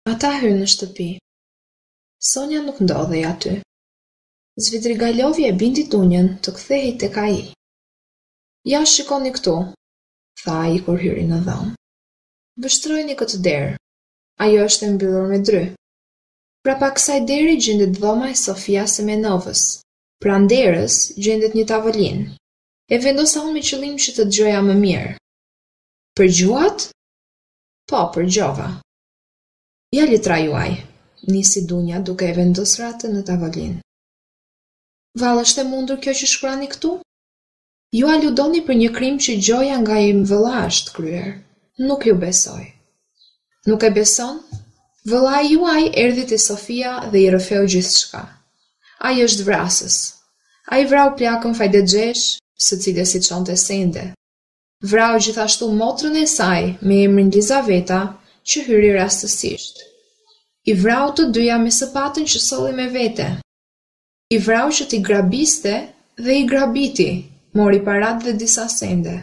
Ata hyrën në shtëpi. Sonja nuk ndodhej aty. Zvidrigailiovi e bindi Dunjën të kthehej tek ai. Ja shikoni këtu, tha ai kur hyri në dhomë. Vështrojeni këtë derë. Ajo është e mbyllur me dry. Prapa kësaj deri gjendet dhoma e Sofia Semenovës. Pranë derës gjendet një tavolinë. E vendosa unë me qëllim që të dëgjoja më mirë. Përgjuat? Po, përgjova. Ja litra juaj, nisi Dunja duke e vendosur atë në tavolinë. Vallë, është e mundur kjo që shkruani këtu? Ju aludoni për një krim që gjoja nga i vëlla është kryer. Nuk ju besoj. Nuk e beson? Vëllai juaj erdhi te Sofia dhe i rrëfeu gjithçka. Ai është vrasës. Ai vrau plakën Fajdexhesh, së cilës i çonte sende. Vrau gjithashtu motrën e saj me emrin Lizaveta, që hyri rastësisht. I vrau të dyja me sapatën që solli me vete. I vrau që t'i grabiste dhe i grabiti, mori parat dhe disa sende.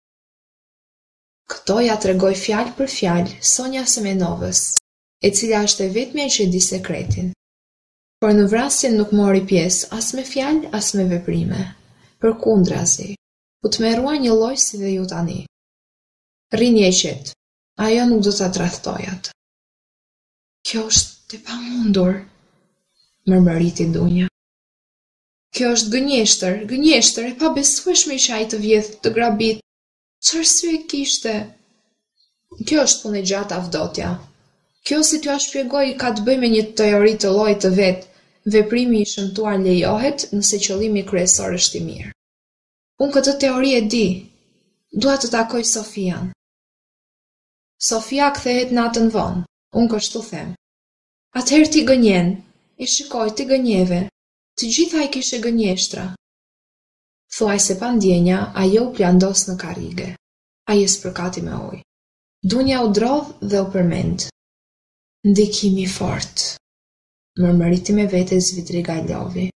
Këto ja tregoi fjalë për fjalë Sonja Semenovës, e cila është e vetmja që e di sekretin. Por në vrasjen nuk mori pjesë as me fjalë, as me veprime. Përkundrazi, u tmerrua një lloj si dhe ju tani. Rrini e qetë. Ajo nuk do ta tradhtoj atë. Kjo është e pamundur, mërmëriti Dunja. Kjo është gënjeshtër, e pabesueshme që ai të vjedh, të grabit. Çfarë sy kishte? Kjo është punë e gjatë, Avdotja. Kjo, si t'ju shpjegoj, ka të bëjë me një teori të llojit të vet. Veprimi i shëmtuar lejohet nëse qëllimi kryesor është i mirë. Unë këtë teori e di. Dua të takoj Sofian. Sofia kthehet natën vonë, unë kështu them. Atëherë ti gënjen, e shikoj ti gënjeve, të gjitha i kishe gënjeshtra. Thuaj se pa ndjenja, ajo u plandos në karrige. Ai e spërkati me ujë. Dunja u drodh dhe u përmend. Ndikimi fort, mërmëriti me vete Zvidrigailovi.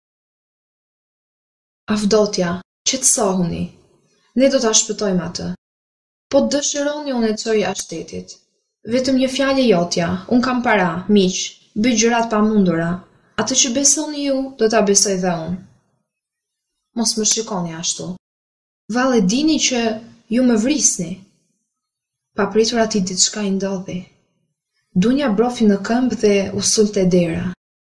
Avdotja, qetësohuni, ne do ta shpëtojmë atë. Po dëshironi unë e çoj jashtë shtetit. Vetëm një fjalë jotja, unë kam para, miq, bëj gjërat pamundura. Atë që besoni ju, do ta besoj dhe unë. Mos më shikoni ashtu. Valle, dini që ju më vrisni. Papritur ati diçka i ndodhi. Dunja brofi në këmbë dhe u sulte dera.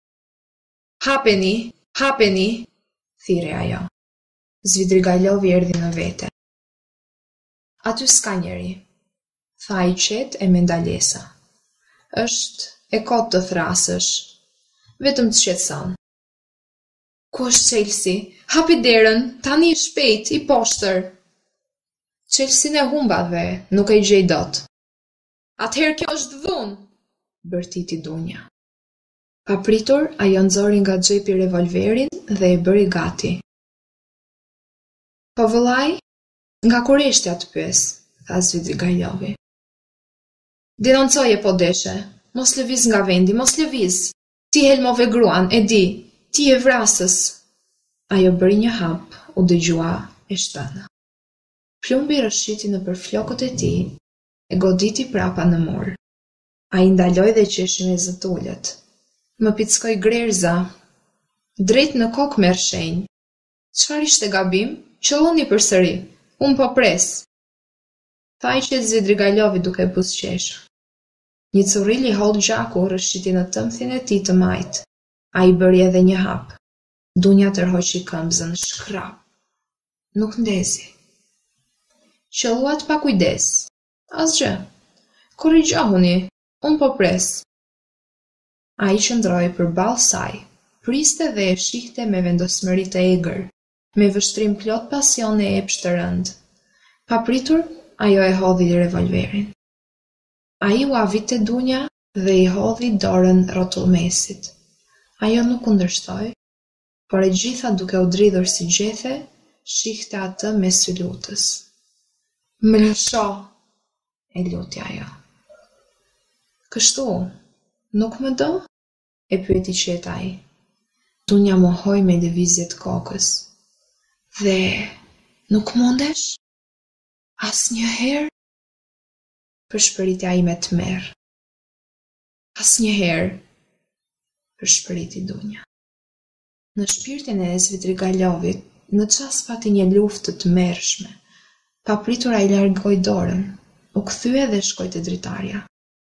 Hapeni, thiri ajo. Zvidrigailovi erdhi në vete. Aty s'ka njeri, tha i qetë e me ndalesa. Është e kot të thrasësh, vetëm të qetëson. Ku është Chelsea? Hapi derën, tani i shpejt, i poshtër. Chelsea e humba dhe nuk e gjej dot. Atëherë kjo është dhunë, bërtiti Dunja. Papritur, ajo nxori nga xhepi revolverin dhe e bëri gati. Po vëllai? Nga kureshtja të pyes, tha Zvidrigailovi. Denoncoje po deshe, mos lëviz nga vendi, mos lëviz. Ti helmove gruan, e di, ti e vrasës. Ajo bëri një hap, u dëgjua e shtëna. Plumbi rëshiti në përflokët e tij, e goditi prapa në mur. Ai ndaloi dhe qeshi me zëtullët. Më pickoi grerza, drejt në kokë merr shenjë. Çfarë ishte gabim? Qëlloni përsëri. Unë po pres. Tha i qetë Zvidrigailovi duke buzëqeshur. Një curril i holl gjaku rëshiti në tëmthin e tij të majt. Ai bëri edhe një hap. Dunja tërhoqi këmbëzën, shkrap. Nuk ndezi. Qelluat pa kujdes. Asgjë. Korrigjohuni. Unë po pres. Ai qëndroi përballë saj, priste dhe e shihte me vendosmëri të egër. Me vështrim plot pasion e epsh të rënd. Papritur, ajo e hodhi revolverin. Ai u avit te Dunja dhe i hodhi dorën rrotullmesit. Ajo nuk kundërshtoi, por e gjitha duke u dridhur si gjethe, shihte atë me sy lutës. Më lësho, e luti ajo. Kështu, nuk më do? E pyeti qeta ai. Dunja mohoi me lëvizjet kokës. Dhe nuk mundesh? As një herë? Përshpëriti ai me tmerr. Asnjëherë, përshpëriti Dunja. Në shpirtin e Svidrigaïlovit, në çast pati një luftë të tmerrshme. Papritur ai largoi dorën, u kthye dhe shkoi te dritarja.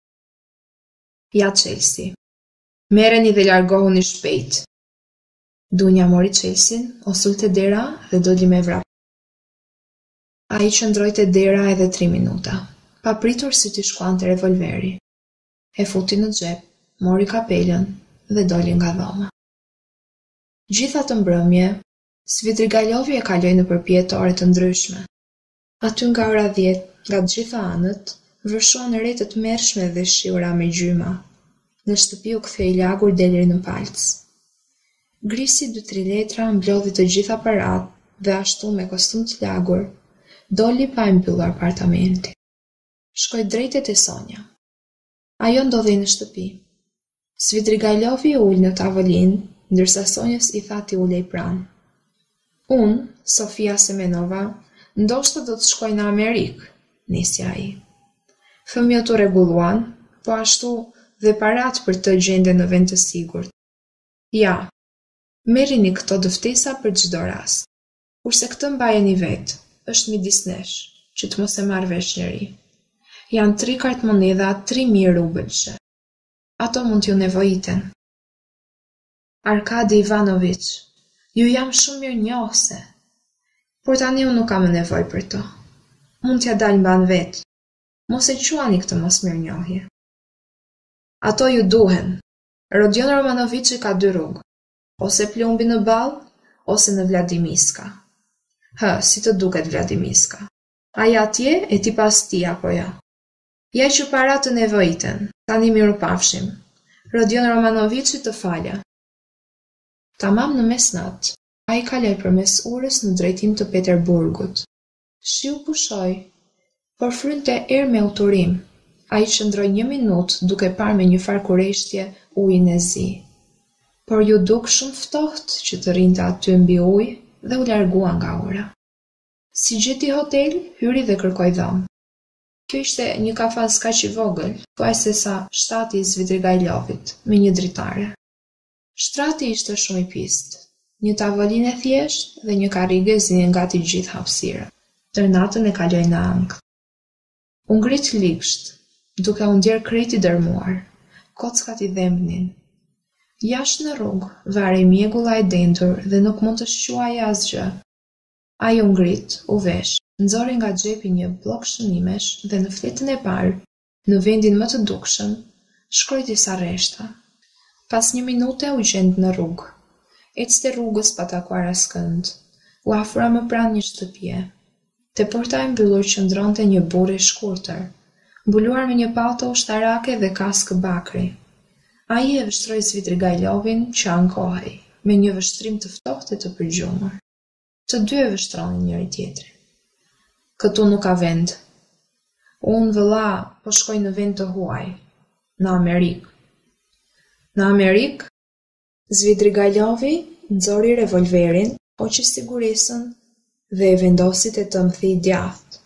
Ja Chelsea, merreni dhe largohuni shpejt. Dunja mori Chelsin, o sulte dera dhe doli me vrap. Ai qëndroi te dera edhe 3 minuta, papritur si t'i shkuante revolveri. E futi në xhep, mori kapelën dhe doli nga dhoma. Gjitha të mbrëmje, Svidrigaïlovi e kaloi në përpjetore të ndryshme. Aty nga ora 10, nga të gjitha anët, vërshuan re të tmerrshme dhe shiura me gjyma. Në shtëpi u kthye i lagur deri në palc. Grisi 2-3 letra mblodhi të gjitha parat dhe ashtu me kostum të lagur, doli pa e mbyllur apartamenti. Shkoi drejt te Sonja. Ajo ndodhej në shtëpi. Svidrigaïlovi u ul në tavolinë, ndërsa Sonjës i tha t'i ulej pranë. Unë, Sofia Semenova, ndoshta do të shkoj në Amerikë, nisi ai. Fëmijët u rregulluan, po ashtu dhe parat për të gjende në vend të sigurt. Ja, merrini këto dëftesa për çdo rast. Kurse këtë mbajeni vetë, është midis nesh, që të mos e marrë vesh njëri. Janë 3 kartmonedha 3000 rubëlshe. Ato mund t'ju nevojiten. Arkadi Ivanović, ju jam shumë mirë njohse, por tani unë nuk kam nevojë për to. Mund t'ja dal mban vetë, mos e quani këtë mos mirë njohje. Ato ju duhen. Rodion Romanovici ka 2 rrugë, ose plumbi në Ballë, ose në Vladimiska. Si të duket Vladimiska? Aja atje e ti pas ti apo jo? Ja që para të nevojiten, tani miru pafshim. Rodion Romanovici të falja. Tamam në mesnat, ai kaloi përmes urës në drejtim të Peterburgut. Shiu pushoi, por frynte erë me uturim. Ai qëndroi 1 minutë duke parë me një farë kurreshtje ujin e zi. Por ju duk shumë ftohtë që të rinte aty mbi ujë dhe u largua nga ura. Si gjeti hotel, hyri dhe kërkoi dhomë. Kjo ishte një kafaz kaq i vogël, thuajse sa shtati i Svidrigaïlovit, me një dritare. Shtrati ishte shumë i pistë, një tavolinë e thjeshtë dhe një karrige zinin gati gjithë hapësira. Tër natën e kaloi në ankth. U ngrit ligsht, duke u ndjer krejt i dërmuar, kockat i dhembnin. Jashtë në rrugë, varej mjegulla e dendur dhe nuk mund të shquajë asgjë. Ai u ngrit, u vesh, nxori nga xhepi një bllok shënimesh dhe në fletën e parë, në vendin më të dukshëm, shkroi disa rreshta. Pas 1 minute u gjend në rrugë. Ecte rrugës pa takuar askënd. U afrua më pranë një shtëpie. Te porta e mbyllur qëndronte një burrë i shkurtër, mbuluar me një palto ushtarake dhe kaskë bakri. Ai e vështroi Svidrigaïlovin që ankohej, me një vështrim të ftohtë e të përgjumur. Të dy e vështronin njëri tjetrin. Këtu nuk ka vend. Unë vëlla po shkoj në vend të huaj, në Amerikë. Në Amerikë, Svidrigaïlovi nxori revolverin, hoqi sigurisën dhe e vendosi te tëmthi i djathtë.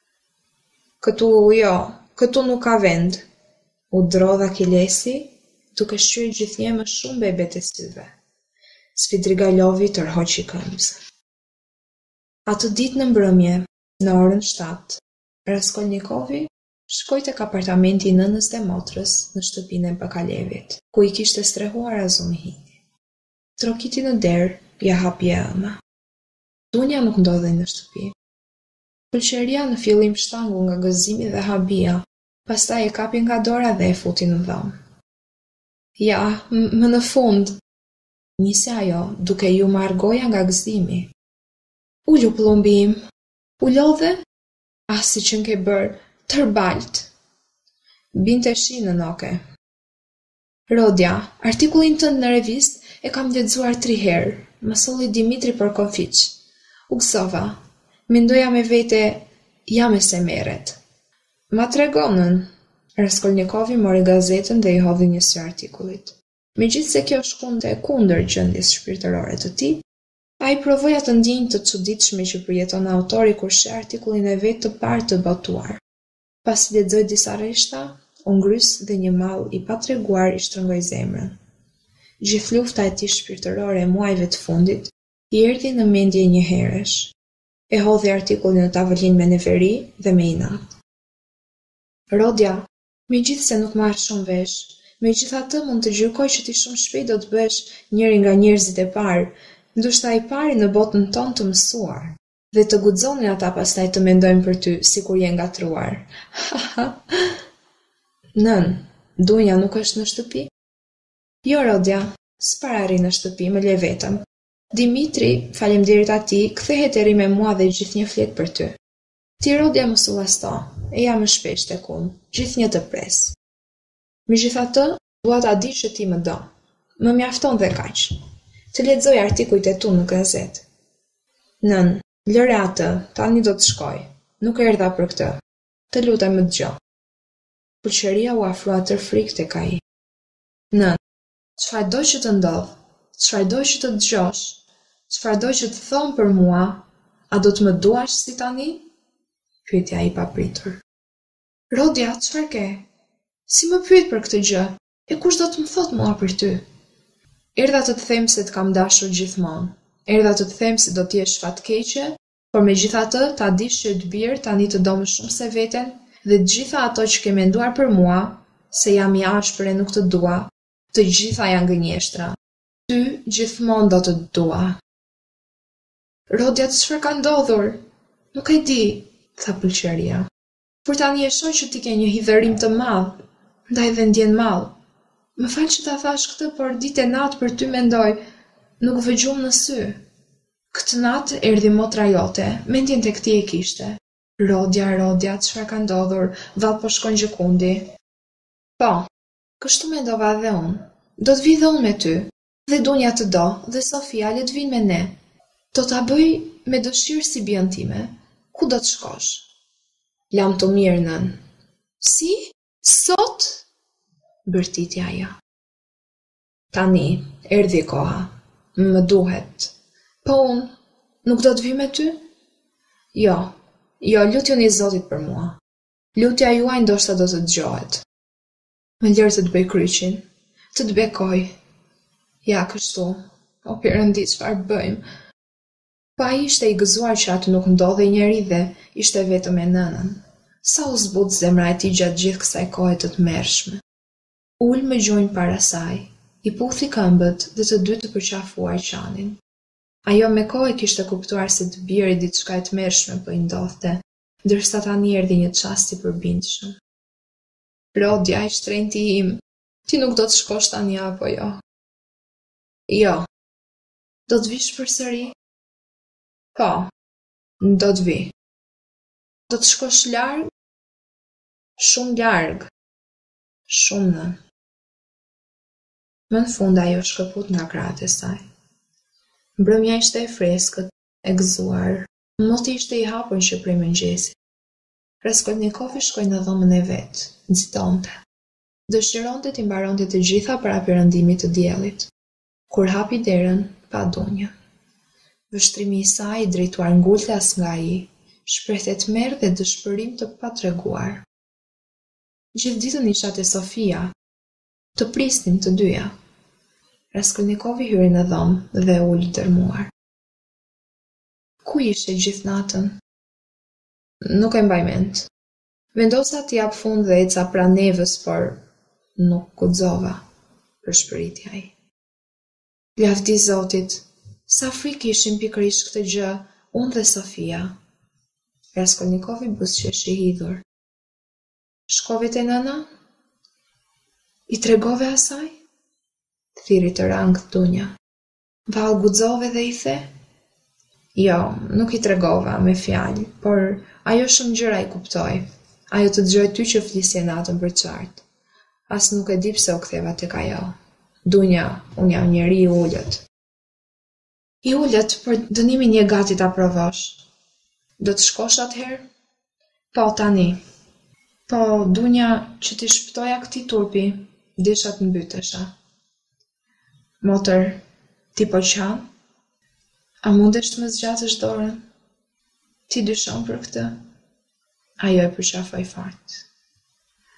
Këtu nuk ka vend, u drodha Kilesi, duke shqyrë gjithnjë më shumë bebet e syve. Svidrigaïlovi tërhoqi këmbës. Atë ditë në mbrëmje, në orën 7, Raskolnikovi shkoi tek apartamenti i nënës dhe motrës në shtëpinë e Bakalevit, ku i kishte strehuar Azumihini. Trokiti në derë, ja hapi e ëma. Dunja nuk ndodhej në shtëpi. Pëlqeria në fillim shtangu nga gëzimi dhe habia, pastaj e kapi nga dora dhe e futi në dhomë. Ja, më në fund, nisi ajo, duke ju marrë goja nga gëzimi. Ullu plumbi im, u lodhe? Si që n'ke bërë, tërbalt. Binte shi në noke. Rodja, artikullin tënd në revist e kam lexuar 3 herë, më solli Dimitri Porkofiç. U gëzova, mendoja me vete, jam e se merret. Ma tregonën. Raskolnikovi mori gazetën dhe i hodhi një sy artikullit. Megjithse kjo shkonte kundër gjendjes shpirtërore të tij, ai provoja të ndjenjë të çuditshme që përjeton autori kur sheh artikullin e vet të parë të botuar. Pasi lexoi disa rreshta, u ngrys dhe një mall i patreguar i shtrëngoi zemrën. Gjithë lufta e tij shpirtërore e muajve të fundit i erdhi në mendje një herësh. E hodhi artikullin në tavolinë me neveri dhe me inat. Rodja, megjithse nuk marr shumë vesh, megjithatë mund të gjykoj që ti shumë shpejt do të bësh njëri nga njerëzit e parë, ndoshta i pari në botën tonë të mësuar, dhe të guxonin ata pastaj të mendojnë për ty sikur je ngatruar. Nën, Dunja nuk është në shtëpi? Jo, Rodja, s'para arri në shtëpi, më le vetëm. Dimitri, faleminderit atij, kthehet e ri me mua dhe gjithnjë flet për ty. Ti, Rodja, mos u llasto, e jam më shpesh tek unë, gjithnjë të pres. Megjithatë, dua ta di që ti më do. Më mjafton dhe kaq. Të lexoj artikujt e tu në gazetë. Nën, lëre atë, tani do të shkoj. Nuk erdha për këtë. Të lutem më dëgjo. Pulqeria u afrua tërfrik tek ai. Nën, çfarë do që të ndodh? Çfarë do që të dëgjosh? Çfarë do që të thon për mua? A do të më duash si tani? Pyetja ai papritur. Rodja, çfarë ke? Si më pyet për këtë gjë? E kush do të më thot mua për ty? Erdha të të them se të kam dashur gjithmonë. Erdha të të them se do t'jesh fatkeqe, por megjithatë ta dish që të birë tani të do më shumë se veten dhe të gjitha ato që ke menduar për mua, se jam i ashpër e nuk të dua, të gjitha janë gënjeshtra. Ty gjithmonë do të dua. Rodja, çfarë ka ndodhur? Nuk e di, tha Pulqeria. Por tani e shoh që ti ke një hidhërim të madh, ndaj dhe ndjen mall. Më fal që ta thash këtë, por ditë e natë për ty mendoj, nuk vë gjumë në sy. Këtë natë erdhi motra jote, mendjen tek ti e kishte. Rodja, çfarë ka ndodhur? Vallë po shkon gjekundi. Po, kështu mendova edhe unë. Do të vi dhe unë me ty, dhe Dunja të do, dhe Sofia le të vinë me ne. Do ta bëj me dëshirë si bjën time. Ku do të shkosh? Lam të mirë, nën. Si? Sot? Bërtiti ajo. Tani, erdhi koha. Më duhet. Po unë, nuk do të vi me ty? Jo, lutjoni Zotit për mua. Lutja juaj ndoshta do të dëgjohet. Më lërë të të bëj kryqin, të të bekoj. Ja, kështu, o Perëndi, çfarë bëjmë? Pa ai ishte i gëzuar që aty nuk ndodhej njeri dhe ishte vetëm e nënën. Sa u zbut zemra e tij gjatë gjithë kësaj kohe të tmerrshme. Ul me gjunjë para saj, i puthi këmbët dhe të dy të përqafuar qanin. Ajo me kohë kishte kuptuar se të biri diçka e tmerrshme po i ndodhte, ndërsa tani erdhi një çast i përbindshëm. Rodja, i shtrenjti im, ti nuk do të shkosh tani apo jo? Jo. Do të vish përsëri? Po, do të vi. Do të shkosh larg? Shumë larg. Shumë në. Më në fund ajo shkëput nga krahët e saj. Mbrëmja ishte e freskët, e gëzuar. Moti ishte i hapur që prej mëngjesit. Raskolnikovi shkoi në dhomën e vet, nxitonte. Dëshironte t'i mbaronte të gjitha para perëndimit të diellit. Kur hapi derën, pa Dunjën. Vështrimi i saj, drejtuar ngultas nga ai, shprehte tmerr dhe dëshpërim të patreguar. Gjithë ditën isha te Sofia, të prisnin të dyja. Raskolnikovi hyri në dhomë dhe ul dërmuar. Ku ishe gjithë natën? Nuk e mbaj mend. Vendosa t'i jap fund dhe eca pranë nevës, por nuk guxova, përshpëriti ai. Lavdi Zotit, sa frikë ishim pikërisht këtë gjë, unë dhe Sofia. Raskolnikovi buzëqesh i hidhur. Shkove te nëna? I tregove asaj? Thiri të rangë Dunja. Vallë guxove dhe i the? Jo, nuk i tregova me fjalë, por ajo shumë gjëra i kuptoi. Ajo të dëgjoi ty që flisje natën për qartë. As nuk e di pse u ktheva tek ajo. Dunja, unë jam njeri i ullët. I ullët, për dënimin je gati ta provosh. Do të shkosh atëherë? Po, tani. Po, Dunja, që ti shpëtoja këtij turpi, desha të mbytesha. Motër, ti po qan? A mundesh të më zgjatësh dorën? Ti dyshon për këtë? Ajo e përqafoi fort.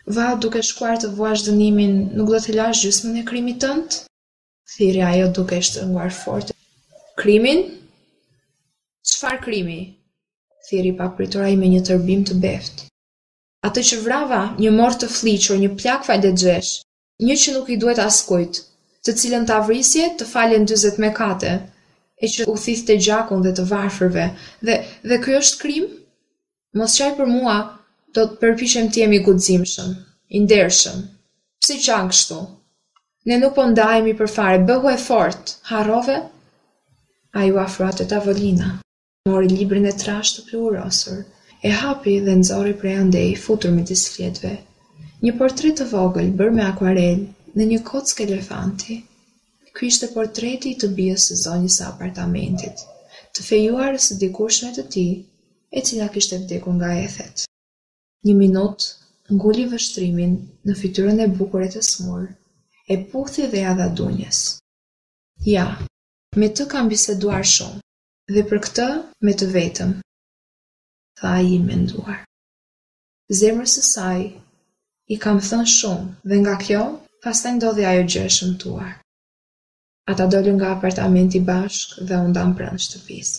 Va, duke shkuar të vuash dënimin, nuk do të lash gjysmën e krimit tënd? Thiri ajo duke shtrënguar fort. Krimin? Çfarë krimi? Thiri papritur ai me një tërbim të beft. Atë që vrava, një mort të fliqur, një plak falexhesh, një që nuk i duhet askujt, të cilën ta vrisje të falen 40 mëkate, e që u thithte gjakun dhe të varfërve, dhe ky është krim? Mos qaj për mua, do të përpiqem të jemi guximshëm, i ndershëm. Pse qan kështu? Ne nuk po ndahemi për fare, bëhu e fort, harrove? Ai u afrua te tavolina, mori librin e trashë të pluhurosur, e hapi dhe nxori prej andej futur midis fletëve. Një portret të vogël bërë me akuarel në një kockë elefanti. Ky ishte portreti i të bijës së zonjës së apartamentit, të fejuar së dikushme të tij, e cila kishte vdekur nga ethet. Një minutë nguli vështrimin në fytyrën e bukur e të smur, e puthi dhe ja dha dunjes. Ja, me të kam biseduar shumë, dhe për këtë me të vetëm, tha ai i menduar. Zemrës së saj i kam thënë shumë dhe nga kjo pastaj ndodhi ajo gjë e shëmtuar. Ata dolën nga apartamenti bashk dhe u ndan pranë shtëpisë.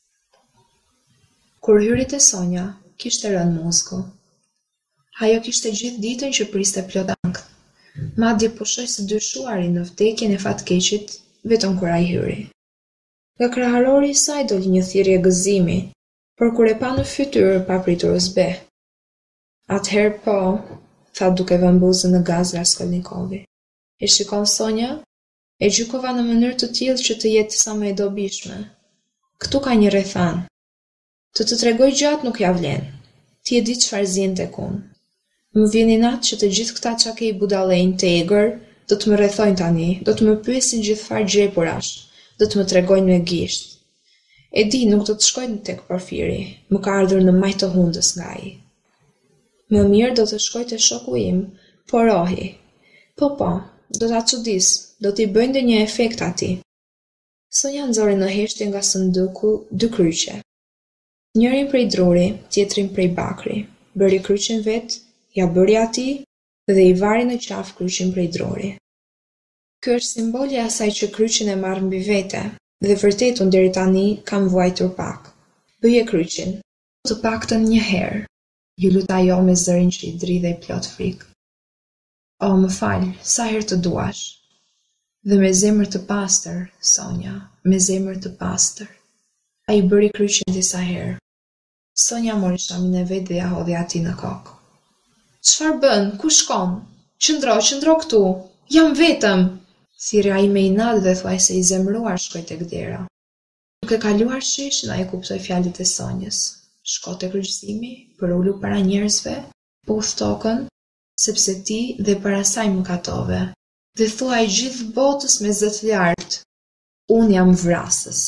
Kur hyri te Sonja, kishte rënë muzgu. Ajo kishte gjithë ditën që priste plot ankth. Madje pushoi së dyshuari në vdekjen e fatkeqit vetëm kur ai hyri. Nga kraharori i saj doli një thirrje gëzimi, por kur e pa në fytyrë papritur u zbe. Atëherë po, tha duke vënë buzën në gaz Raskolnikovi. E shikon Sonja? E gjykova në mënyrë të tillë që të jetë sa më e dobishme. Ktu ka një rrethan. Të tregoj gjatë nuk ja vlen. Ti e di çfarë zien tek unë. Më vjen inat që të gjithë këta çakej budallënj të egër do të më rrethojnë tani, do të më pyesin gjithfarë gjepurash, do të më tregojnë me gisht. E di, nuk do të shkojnë tek Porfiri, më ka ardhur në majtë të hundës nga ai. Më mirë do të shkoj te shoku im, Porohi. Po, do ta çudis, do t'i bëjnë ndonjë efekt atij. Sonja nxori në heshtje nga sunduku 2 kryqe. Njërin prej druri, tjetrin prej bakri. Bëri kryqin vet, ja bëri atij dhe i vari në qafë kryqin prej druri. Ky është simboli i asaj që kryqin e marr mbi vete, dhe vërtetun deri tani kam vuajtur pak. Bëje kryqin, të paktën një herë. Ju lut ajo me zërin që i dridhej plot frikë. O, më fal, sa herë të duash. Dhe me zemër të pastër, Sonja, me zemër të pastër. Ai bëri kryqin disa herë. Sonja mori shamin e vet dhe ja hodhi atij në kokë. Çfarë bën? Ku shkon? Qëndro këtu. Jam vetëm. Thirrja ai me inat dhe thuajse i zemëruar shkoi tek dera. Duke kaluar shishin, ai kuptoi fjalët e Sonjës. Shko te kryqëzimi, për ulu para njerëzve, puth tokën, sepse ti dhe para saj më katove, dhe thuaj gjithë botës me zë të lartë, unë jam vrasës.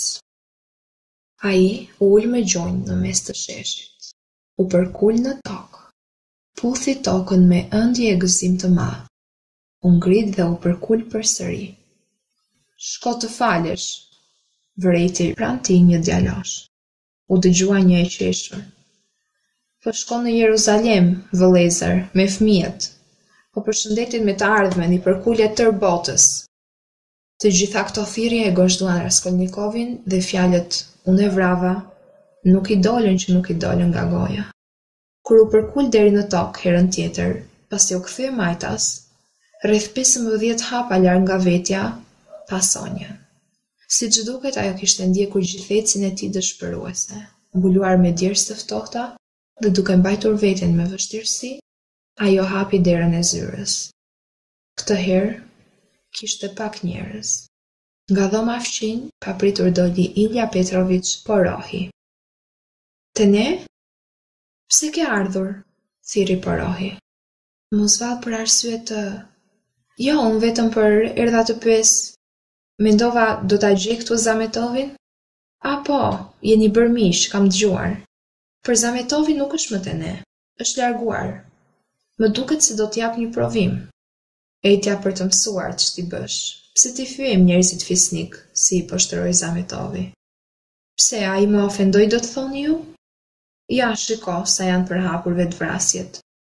Ai u ul me gjonjë në mes të sheshit, u përkul në tokë, puthi tokën me ëndje e gëzim të madh, u ngrit dhe u përkul përsëri. Shko të falesh, vërejti pranë tij një djalosh. U dëgjua një e qeshur. Po shkon në Jeruzalem, vëllezër, me fëmijët. Po përshëndetit me të ardhmen i përkullet tërë botës. Të gjitha këto thirrje e gozhduan Raskolnikovin dhe fjalët unë e vrava nuk i dolën që nuk i dolën nga goja. Kur u përkul deri në tokë herën tjetër, pasi u kthye majtas, rreth 15 hapa larg nga vetja, pa Sonjën. Siç duket, ajo kishte ndjekur gjithecin e tij dëshpëruese, mbuluar me djersë të ftohta dhe duke mbajtur veten me vështirësi, ajo hapi derën e zyrës. Këtë herë kishte pak njerëz. Nga dhoma fqinj, papritur doli Ilja Petrović Porohi. Te ne? Pse ke ardhur? Thiri Porohi. Mos vall për arsye të... Jo, unë vetëm për erdha të pyes. Mendova do ta gjej këtu Zametovin? A po, jeni bërë mish, kam dëgjuar. Për Zametovin nuk është më te ne, është larguar. Më duket se do t'jap një provim. Ejtja për të mësuar ç'ti bësh. Pse ti fyem njerëzit fisnik, si i poshtëroi Zametovi? Pse ai më ofendoi do të thoni ju? Ja, shiko sa janë përhapur vetvrasjet.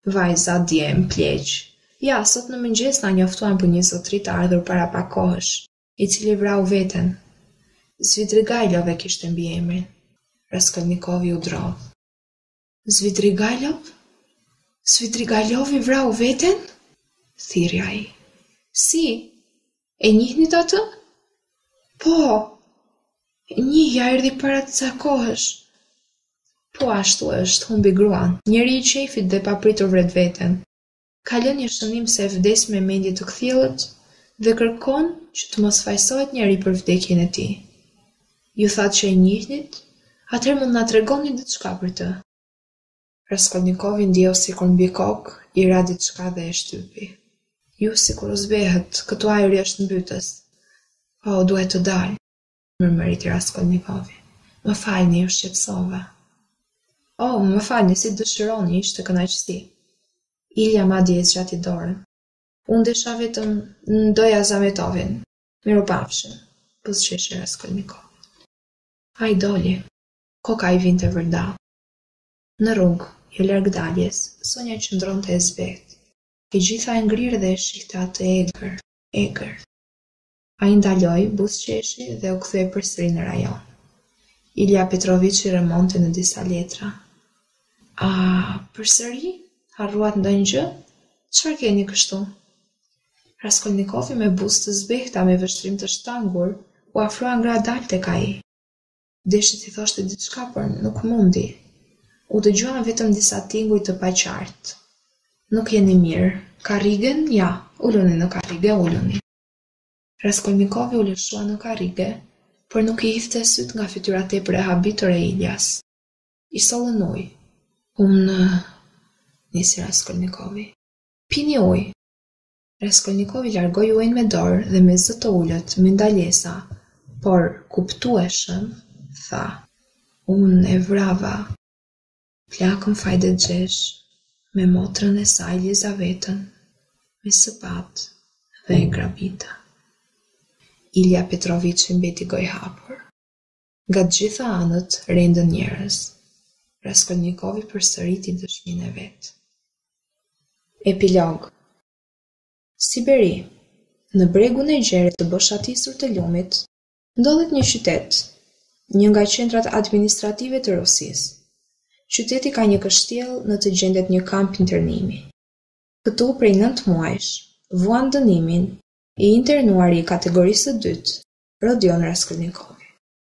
Vajza dje më pleq. Ja, sot në mëngjes na njoftuan për një zotëri të ardhur para pak kohësh, i cili vrau veten. Zvidrigajlove kishte mbiemrin. Raskolnikovi u drodh. Zvidrigajlov? Zvidrigajlovi vrau veten? Thiri ai. Si? E njihnit atë? Po. Njihja erdhi para të ca kohësh. Po ashtu është, humbi gruan, njeri i qefit dhe papritur vret veten. Ka lënë një shënim se e vdes me mendje të kthjellët dhe kërkon që të mos fajsohet njeri për vdekjen e tij. Ju thatë që e njihnit, atëherë mund na tregoni diçka për të. Raskolnikovi ndjeu sikur mbi kokë i ra diçka dhe e shtypi. Ju sikur u zbehet, këtu ajri është mbytës. Po, duhet të dal, mërmëriti Raskolnikovi. Më falni, u shqetësova. Oh, më falni, si dëshironi, ishte kënaqësi. Ilja madje e zgjati dorën. Unë desha vetëm doja zametovin. Mirupafshim, pëzqeshi Raskolnikovi. Ai doli. Koka i vinte vërdall. Në rrugë, jo larg daljes, Sonja qëndronte e zbeht. E gjitha e ngrirë dhe e shihte atë egër. Ai ndaloi, buzëqeshi dhe u kthye përsëri në rajon. Ilja Petroviçi remonte në disa letra. A, përsëri? Harruat ndonjë gjë? Çfarë keni kështu? Raskolnikovi me buzë të zbehta me vështrim të shtangur u afrua ngadalë tek ai. Deshi t'i thoshte diçka, por nuk mundi. U dëgjuan vetëm disa tinguj të paqartë. Nuk jeni mirë. Karrigen? Ja, uluni në karrige, uluni. Raskolnikovi u lëshua në karrige, por nuk i hidhte syt nga fytyra tepër e habitur e Iljas. I sollën ujë. Nisi Raskolnikovi. Pini ujë. Raskolnikovi largoi ujin me dorë dhe me zë të ulët, me ndalesa, por kuptueshëm, tha. Unë e vrava. Plakën fajde gjesh, me motrën e saj Elizavetën, me sëpat dhe e grabita. Ilja Petroviçi mbeti gojë hapur. Nga të gjitha anët rendën njerëz. Raskolnikovi përsëriti dëshminë e vet. Epilog. Siberi. Në bregun e gjerë të boshatisur të lumit, ndodhet një qytet, një nga qendrat administrative të Rusisë. Qyteti ka një kështjell në të gjendet një kamp internimi. Këtu prej 9 muajsh, vuan dënimin i internuari i kategorisë së dytë, Rodion Raskolnikovi.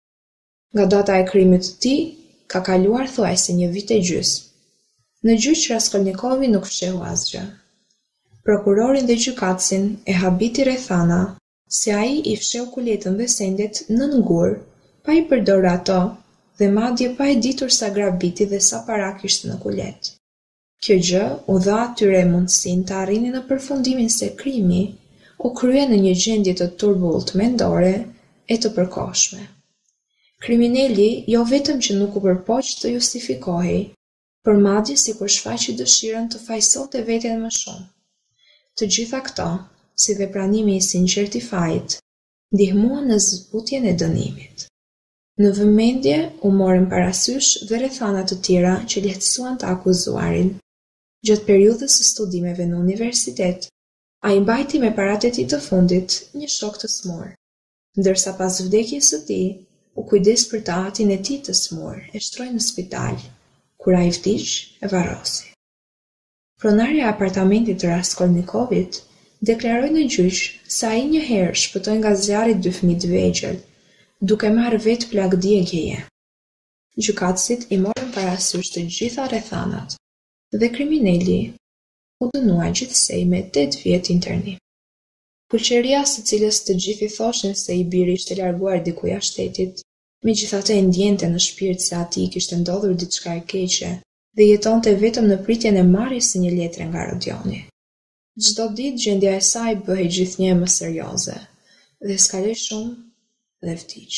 Nga data e krimit të tij, ka kaluar thuajse 1 vit e gjysmë. Në gjyq Raskolnikovi nuk fshehu asgjë. Prokurorin dhe gjykatësin e habiti rrethana se ai i fsheu kuletën dhe sendet në ngur, pa i përdorur ato dhe madje pa e ditur sa grabiti dhe sa para kishte në kulet. Kjo gjë u dha atyre mundësinë të arrinin në përfundimin se krimi u krye në një gjendje të turbullt mendore e të përkohshme. Kriminali jo vetëm që nuk u përpoq të justifikohej, por madje sikur shfaqi dëshirën të fajsonte veten më shumë. Të gjitha këto, si dhe pranimi i sinqert i fajit, ndihmuan në zbutjen e dënimit. Në vëmendje u morën parasysh dhe rrethana të tjera që lehtësuan të akuzuarin. Gjatë periudhës së studimeve në universitet, ai mbajti me paratë e tij të fundit një shok të smur, ndërsa pas vdekjes së tij u kujdes për të atin e tij të smur, e shtroi në spital, kur ai vdiq e varrosi. Pronarja e apartamentit të Raskolnikovit deklaroi në gjyq se ai një herë shpëtoi nga zjarri 2 fëmijë të vegjël, duke marrë vetë plagdjegjeje. Gjykatësit i morën parasysh të gjitha rrethanat dhe kriminali u dënua gjithsej me 8 vjet internim. Pulqeria së cilës të gjithë i thoshin se i biri ishte larguar diku jashtë shtetit, megjithatë e ndjente në shpirt se atij kishte ndodhur diçka e keqe dhe jetonte vetëm në pritjen e marrjes së një letre nga Rodioni. Çdo ditë gjendja e saj bëhej gjithnjë më serioze dhe skaloi shumë dhe vdiq.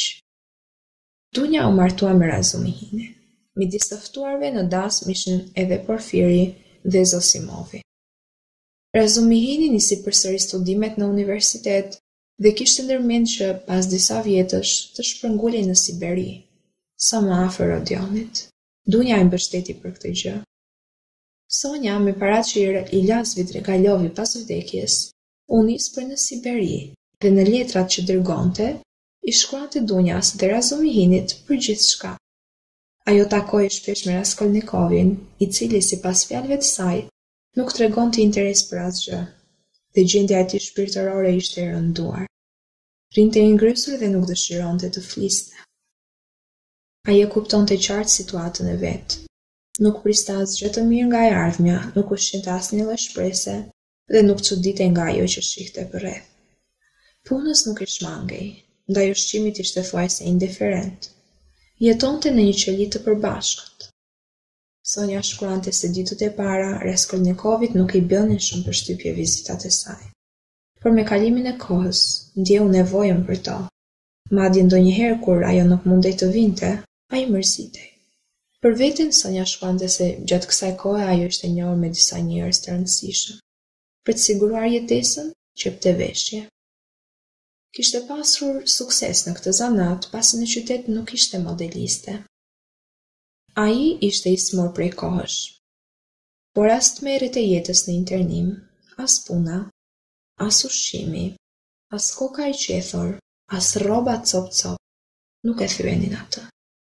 Dunja u martua me Razumihinin. Midis të ftuarve në dasmë ishin edhe Porfiri dhe Zosimovi. Razumihini nisi përsëri studimet në universitet dhe kishte ndërmend që pas disa vjetësh të shpërngulej në Siberi, sa më afër Rodionit. Dunja e mbështeti për këtë gjë. Sonja, me paratë që i Lazvit Regalovi pas vdekjes, u nis për në Siberi dhe në letrat që dërgonte, i shkruante Dunjas dhe Razumihinit për gjithçka. Ajo takoi shpesh me Raskolnikovin, i cili sipas fjalëve të saj nuk tregonte interes për asgjë, dhe gjendja e tij shpirtërore ishte e rënduar. Rinte i ngrysur dhe nuk dëshironte të fliste. Ai e kuptonte qartë situatën e vet. Nuk priste asgjë të mirë nga e ardhmja, nuk ushqinte asnjë lloj shprese dhe nuk çuditej nga ajo që shihte përreth. Punës nuk i shmangej, ndaj ushqimit ishte thuajse indiferent. Jetonte në një qeli të përbashkët. Sonja shkruante se ditët e para Raskolnikovit nuk i bënin shumë përshtypje vizitat e saj. Por me kalimin e kohës, ndjeu nevojën për to. Madje ndonjëherë kur ajo nuk mundej të vinte, ai mërzitej. Për veten Sonja shkruante se gjatë kësaj kohe ajo ishte njohur me disa njerëz të rëndësishëm. Për të siguruar jetesën, qepte veshje. Kishte pasur sukses në këtë zanat, pasi në qytet nuk ishte modeliste. Ai ishte i smur prej kohësh. Por as tmerret e jetës në internim, as puna, as ushqimi, as koka e qethur, as rroba cop-cop, nuk e thyenin atë.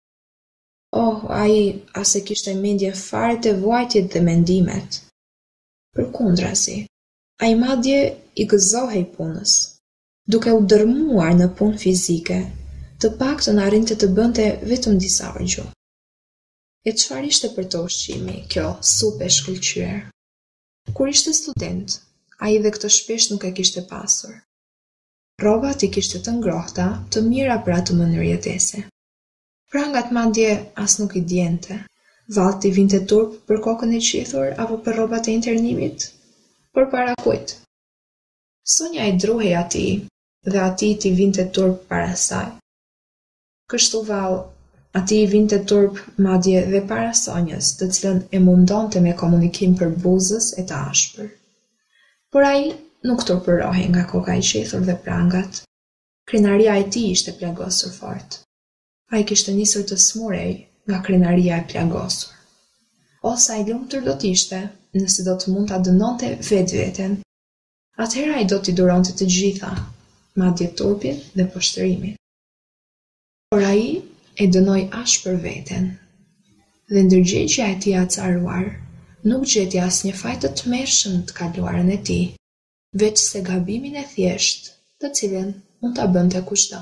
Ai as e kishte mendjen fare të vuajtjet dhe mendimet. Përkundrazi, ai madje i gëzohej punës, duke u dërmuar në punë fizike, të paktën arrinte të bënte vetëm disa orë gjuhë. E çfarë ishte për të ushqimi, kjo supë e shkëlqyer? Kur ishte student, ai dhe këtë shpesh nuk e kishte pasur. Rrobat i kishte të ngrohta, të mira për atë mënyrë jetese. Prangat madje as nuk i djente. Vallti vinte turp për kokën e qethur apo për rrobat e internimit? Por para kujt? Sonja i druhej atij dhe atij t'i vinte turp para saj. Kështu vallë, atij i vinte turp madje dhe para Sonjës, të cilën e mundonte me komunikim për buzës e të ashpër. Por ai nuk turpërohej nga koka e qethur dhe prangat. Krenaria e tij ishte plagosur fort. Ai kishte nisur të smurej nga krenaria e plagosur. Ose ai lumtur do t'ishte, nëse do të mund ta dënonte vetveten. Atëherë ai do t'i duronte të gjitha, madje turpin dhe poshtërimin. Por ai e dënoi ashpër veten. Dhe ndërgjegjja e tij e acaruar nuk gjeti asnjë faj të tmerrshëm të kaluarën e tij, veç se gabimin e thjesht, të cilën mund ta bënte kushdo.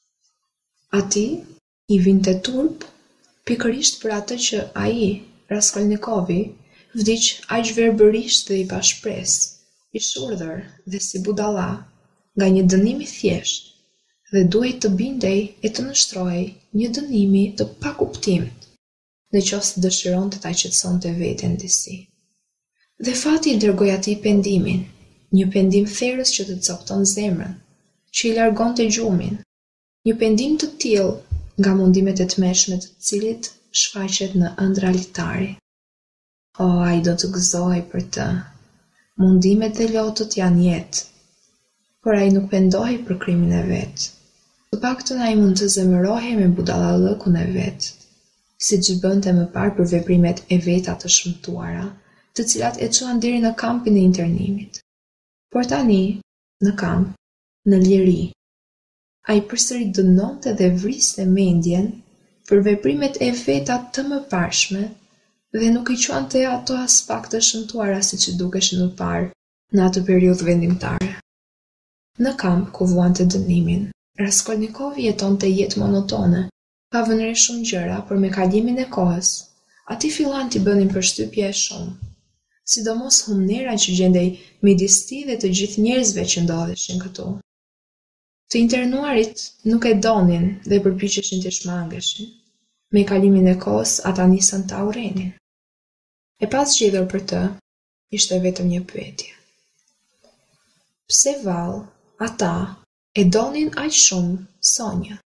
Atij i vinte turp pikërisht për atë që ai, Raskolnikovi, vdiq aq verbërisht dhe i pa shpresë, i shurdhër dhe si budalla, nga një dënim i thjesht, dhe duhej të bindej e të nështrohej një dënimi të pakuptimit, nëse dëshironte ta qetësonte veten disi. Dhe fati i dërgoi atij pendimin, një pendim therrës që të copton zemrën, që i largonte gjumin, një pendim të tillë nga mundimet e tmerrshme të cilit shfaqet në ëndra litari. Ai do të gëzohej për të. Mundimet dhe lotët janë jetë, por ai nuk pendohej për krimin e vet. Të paktën ai mund të zemërohej me budallallëkun e vet, siç bënte më parë për veprimet e veta të shëmtuara, të cilat e çuan deri në kampin e internimit. Por tani, në kamp, në liri, ai përsëri dënonte dhe vriste mendjen për veprimet e veta të mëparshme dhe nuk i quante ato as pak të shëmtuara siç i dukeshin më parë në atë periudhë vendimtare. Në kamp ku vuante dënimin, Raskolnikovi jetonte jetë monotone, ka vënë re shumë gjëra, por me kalimin e kohës, atij filluan t'i bënin përshtypje shumë, sidomos humnera që gjendej midis tij dhe të gjithë njerëzve që ndodheshin këtu. Të internuarit nuk e donin dhe përpiqeshin të shmangeshin. Me kalimin e kohës ata nisën ta urrenin. E pas zgjedhur për të, ishte vetëm një pyetje. Pse vallë ata e donin aq shumë Sonjën?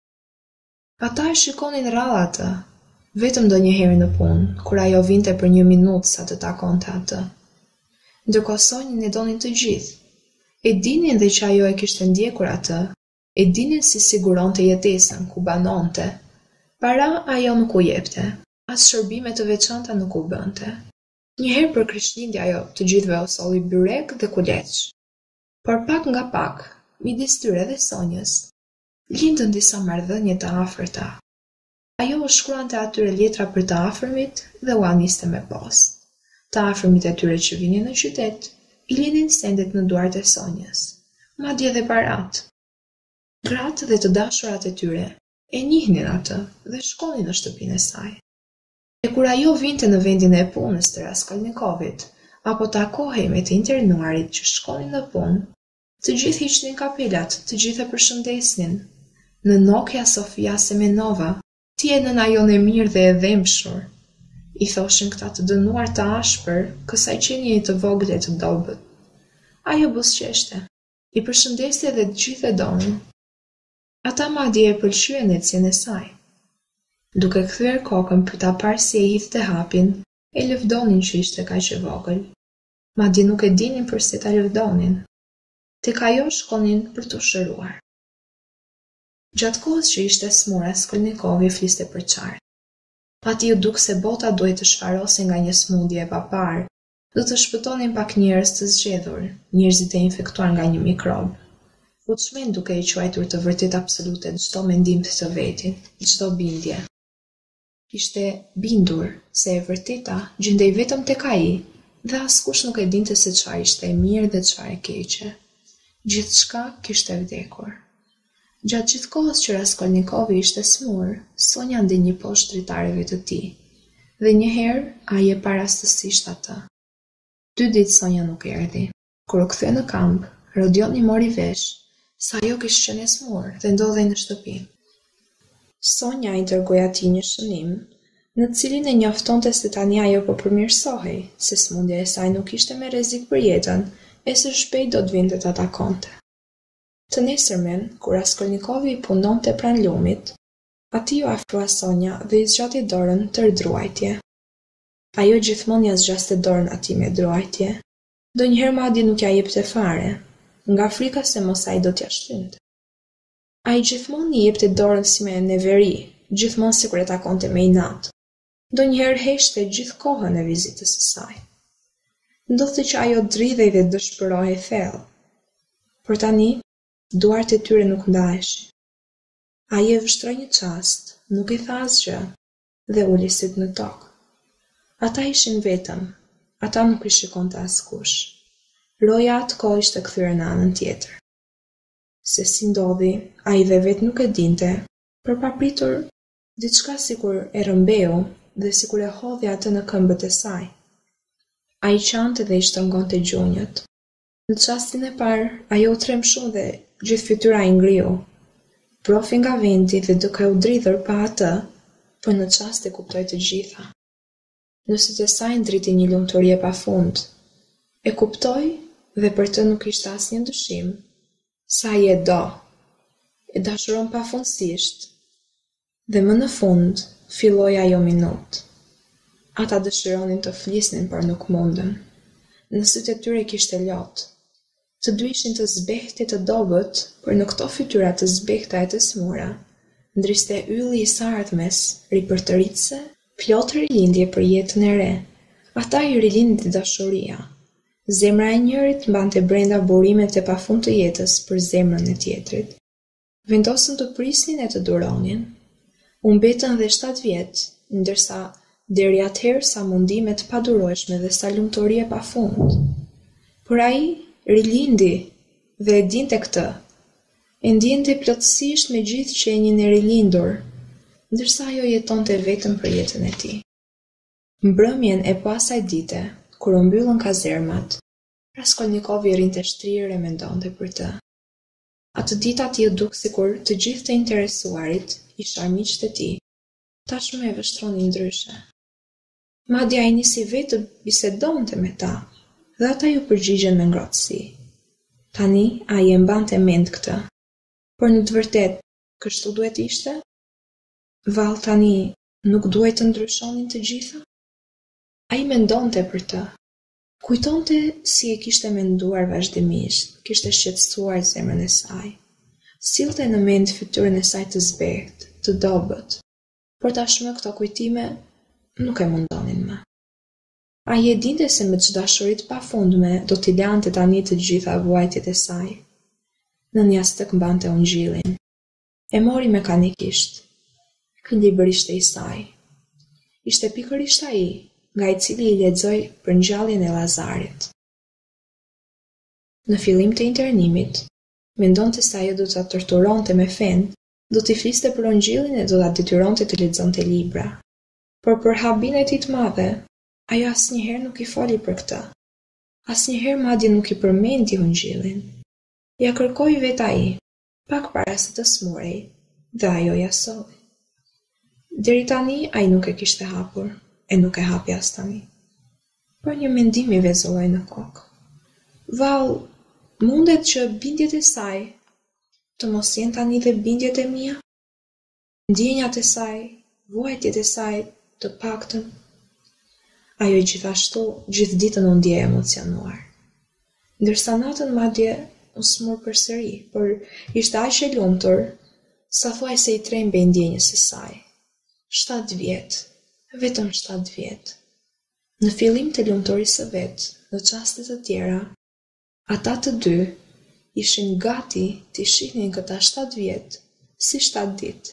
Ata e shikonin rrallë atë, vetëm ndonjëherë në punë, kur ajo vinte për 1 minutë sa të takonte atë. Ndërkohë Sonjën e donin të gjithë. E dinin dhe që ajo e kishte ndjekur atë, e dinin si siguronte jetesën ku banonte. Para ajo nuk u jepte, as shërbime të veçanta nuk u bënte. Njëherë për Krishtlindje ajo të gjithëve u solli byrek dhe kuleç. Por pak nga pak, midis tyre dhe Sonjës, lindën disa marrëdhënie të afërta. Ajo u shkruante atyre letra për të afërmit dhe u aniste me postë. Të afërmit e tyre që vinin në qytet, i linin sendet në duart e Sonjës, madje dhe parat. Gratë dhe të dashurat e tyre e njihnin atë dhe shkonin në shtëpinë e saj. E kur ajo vinte në vendin e punës të Raskolnikovit, apo takohej me të internuarit që shkonin në punë, të gjithë hiqnin kapelat, të gjithë e përshëndesnin. Në Nokia Sofia Semenova, ti e nëna jonë e mirë dhe e dhemshur, i thoshin këta të dënuar të ashpër, kësaj qenie të vogël e të dobët. Ajo buzëqeshte, i përshëndeste dhe të gjithë e donin. Ata madje e pëlqyen ecjen e saj. Duke kthyer kokën për ta parë si e hidhte hapin, e lëvdonin që ishte kaq e vogël. Madje nuk e dinin pse ta lëvdonin. Tek ajo shkonin për t'u shëruar. Gjatë kohës që ishte smur, Raskolnikovi fliste për qartë. Ati u duk se bota duhet të shfarose nga një smundje e paparë, do të shpëtonin pak njerëz të zgjedhur, njerëzit e infektuar nga një mikrob. U çmen duke i quajtur të vërtet absolute çdo mendim të vetit, çdo bindje. Ishte bindur se e vërteta gjendej vetëm tek ai, dhe askush nuk e dinte se çfarë ishte e mirë dhe çfarë e keqe. Gjithçka kishte vdekur. Gjatë gjithë kohës që Raskolnikovi ishte smur, Sonja ndej poshtë dritareve të tij, dhe njëherë ai e pa rastësisht atë. 2 ditë Sonja nuk erdhi. Kur u kthye në kamp, Rodioni mori vesh se ajo kishte qenë e smur dhe ndodhej në shtëpi. Sonja i dërgoi atij një shënim, në cilin e njoftonte se tani ajo po përmirësohej, se smundja e saj nuk ishte me rrezik për jetën, e së shpejt do të vinte ta takonte. Të nesërmen, kur Raskolnikovi punonte pranë lumit, ati ju afrua Sonja dhe i zgjati dorën tër druajtje. Ajo gjithmonë ja zgjaste dorën atij me druajtje, ndonjëherë madje nuk ja jepte fare, nga frika se mos ai do t'ja shtynte. Ai gjithmonë i jepte dorën si me neveri, gjithmonë sikur e takonte me inat. Ndonjëherë heqte gjithë kohën e vizitës së saj. Ndodhte që ajo dridhej dhe dëshpërohej thellë. Por tani, duart e tyre nuk ndaheshin. Ai e vështroi një çast, nuk i tha asgjë, dhe uli syt në tokë. Ata ishin vetëm, ata nuk i shikonte askush. Roja atë kohë ishte kthyer në anën tjetër. Se si ndodhi, ai dhe vetë nuk e dinte, për papritur diçka sikur e rëmbeu dhe sikur e hodhi atë në këmbët e saj. Ai qante dhe i shtrëngonte gjunjët. Në çastin e parë, ajo u trem shumë dhe gjithë fytyra i ngriu. Profi nga vendi dhe duke u dridhur pa atë, por në çast e kuptoi të gjitha. Në sytë e saj ndriti një lumturi e pafund. E kuptoi dhe për të nuk ishte asnjë dyshim. Sa i e do, e dashuron pafundësisht, dhe më në fund filloi ajo minutë. Ata dëshironin të flisnin, por nuk mundën. Në sytë e tyre kishte lot. Të dy ishin të zbehtë të dobët, por në këto fytyra të zbehta e të smura, ndriste ylli i së ardhmes, ripërtëritse, plot rilindje për jetën e re. Ata i rilindi dashuria. Zemra e njërit mbante brenda burimet e pafund të jetës për zemrën e tjetrit. Vendosën të prisnin e të duronin. U mbetën dhe 7 vjet, ndërsa deri atëherë sa mundime të padurueshme dhe sa lumturi e pafund. Por ai rilindi dhe e dinte këtë. E ndjente plotësisht me gjithë qenien e rilindur, ndërsa ajo jetonte vetëm për jetën e tij. Mbrëmjen e pasaj dite, kur u mbyllën kazermat, Raskolnikovi rrinte shtrirë e mendonte për të. Atë ditë ati u duk sikur të gjithë të interesuarit ishin armiqtë e tij. Tashmë e vështronin ndryshe. Madje ai nisi vetë të bisedonte me ta, dhe ata ju përgjigjen me ngrohtësi. Tani ai e mbante mend këtë. Por në të vërtetë, kështu duhet ishte? Vallë tani nuk duhet të ndryshonin të gjitha? Ai mendonte për të. Kujtonte si e kishte menduar vazhdimisht, kishte shqetësuar zemrën e saj. Sillte në mend fytyrën e saj të zbehtë, të dobët, por tashmë këto kujtime nuk e mundonin më. Ai e dinte se me që dashurit pa fundme do t'i lante tani të gjitha vuajtjet e saj. Në një as të këmbante ungjillin. E mori mekanikisht. Ky libër ishte i saj. Ishte pikërisht ai, nga i cili i lexoi për ngjalljen e Lazarit. Në fillim të internimit, mendonte se ajo do ta torturonte me fen, do t'i fliste për ungjillin e do ta detyronte të lexonte libra. Por për habin e tij të madhe, ajo asnjëherë nuk i foli për këtë. Asnjëherë madje nuk i përmendi ungjillin. Ja kërkoi vetë ai, pak para se të smurej, dhe ajo ja solli. Deri tani ai nuk e kishte hapur, e nuk e hapi as tani. Por një mendim i vezulloi në kokë. Vallë, mundet që bindjet e saj të mos jenë tani dhe bindjet e mia? Ndjenjat e saj, vuajtjet e saj, të paktën. Ajo gjithashtu gjithë ditën u ndjej emocionuar. Ndërsa natën madje u smur përsëri, por ishte aq e lumtur sa thuajse i trembej ndjenjës së saj. 7 vjet, vetëm 7 vjet. Në fillim të lumturisë së vet, në çaste të tjera, ata të dy ishin gati të shihnin këta 7 vjet si 7 ditë.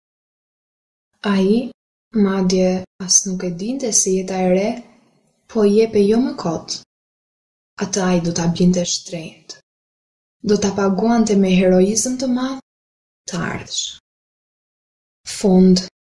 Ai madje as nuk e dinte se jeta e re po I jepe jo më kot. Atë ai do ta blinte shtrenjtë. Do ta paguante me heroizëm të madh të ardhsh. Fund.